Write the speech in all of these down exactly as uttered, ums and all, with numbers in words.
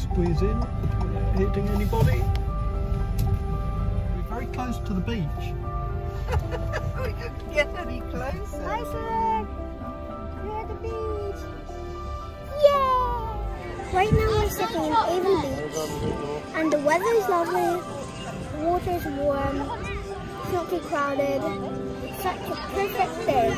squeeze in without hitting anybody. We're very close to the beach. We couldn't get any closer. Closer! We're at the beach! Yeah! Right now we're sitting at Avon Beach and the weather is lovely, the water is warm, it's not too crowded, it's such a perfect day.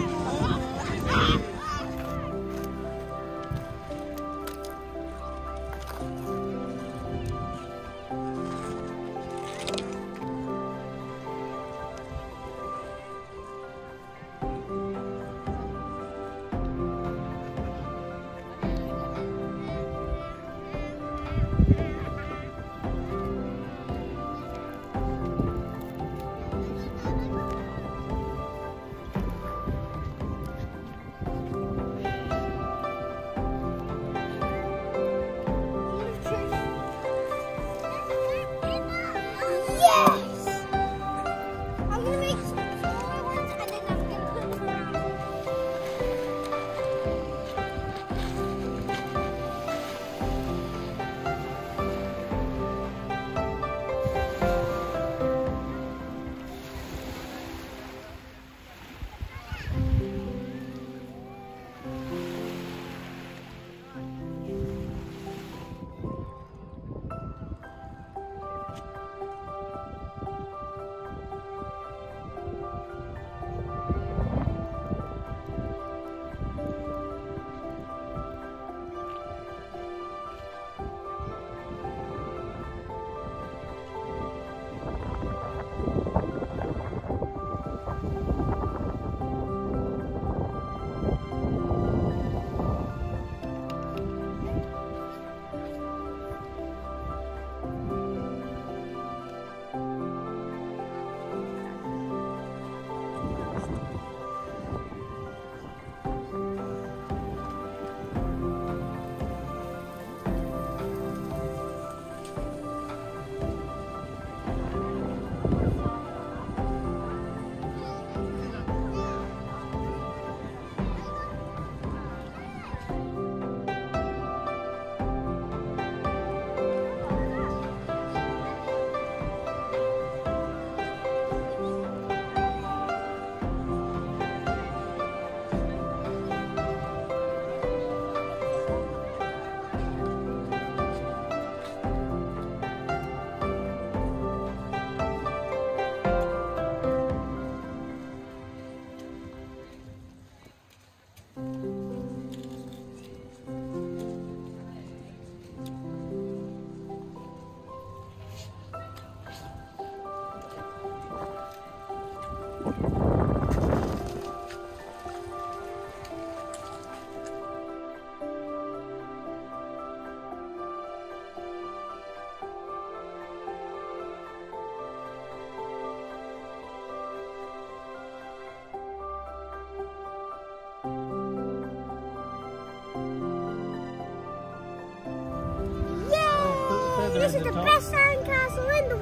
This is the best sandcastle in the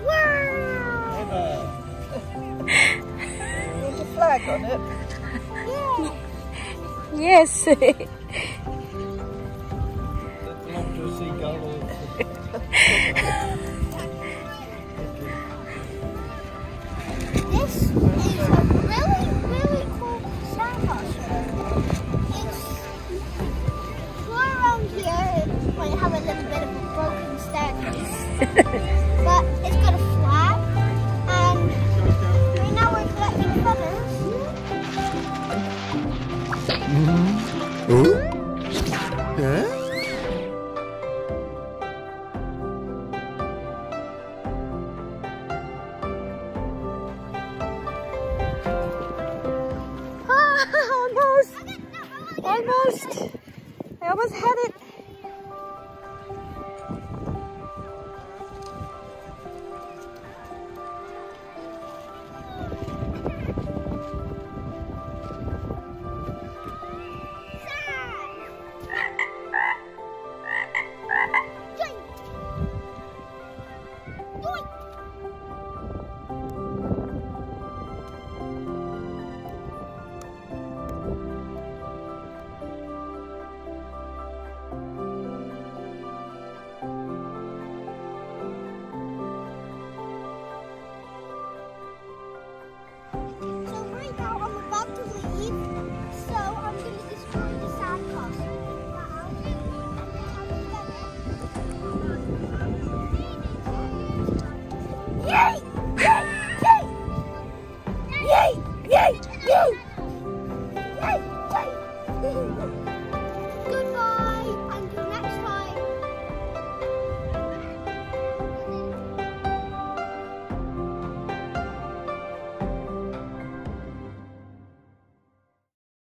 world! Ever! There's a flag on it. Yeah. Yes! That belongs to a seagull or... This is a really, really cool sandcastle. It's far around here, it might have a little bit of a broken staircase. But it's got a flag, and right now we're collecting feathers. Mm-hmm. Oh? Yeah? Ah, almost! Almost! I almost had it!